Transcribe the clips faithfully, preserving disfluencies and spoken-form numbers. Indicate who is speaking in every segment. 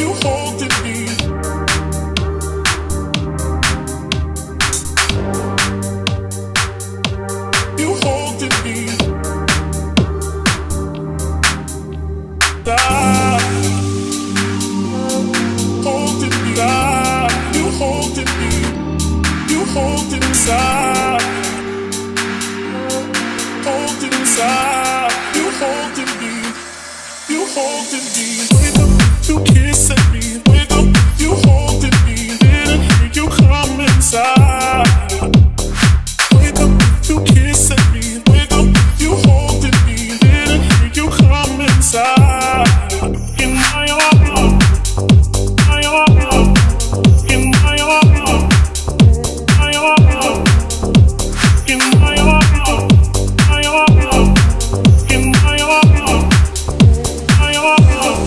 Speaker 1: you holding me. You holding me. Ah, holding me. Ah, you holding me. You holding me. Ah, holding me. Ah, you holding me. You holding me. Wake up, you kissing me. Wake up, you holding me. Didn't hear you come inside. Wake up, you kissing me. Wake up, you holding me. Didn't hear you come inside. In my arms, my arms, in my arms, my arms, in my arms, my arms, in my arms, my arms.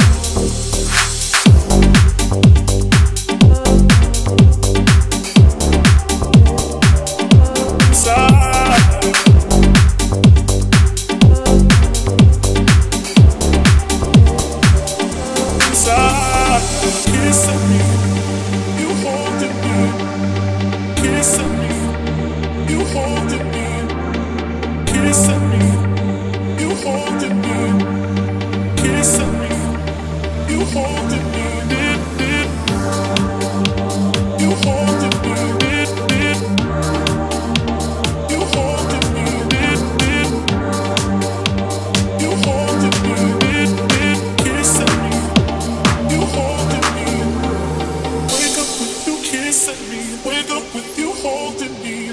Speaker 1: Kissing me, you holding me. Kissing me, you holding me. Kissing me, you holding me. Kissing me, you holding me. Did, did. You holding me. Did, did. You holding me. Did, did. You holding me. Did, did. Kissing me. You holding me. Wake up with you kissing me. Wake up with you holding me.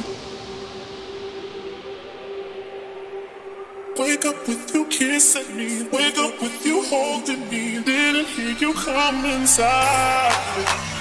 Speaker 1: Wake up with you kissing me. Wake up with you holding me. Didn't hear you come inside.